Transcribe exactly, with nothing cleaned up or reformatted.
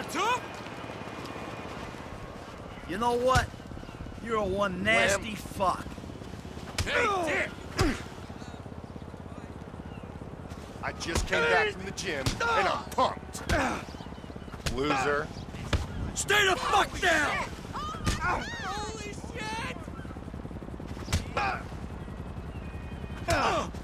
you're tough? You know what? You're a one nasty fuck. Hey, Dick! I just came back from the gym, and I'm pumped. Loser. Stay the fuck down! Holy shit!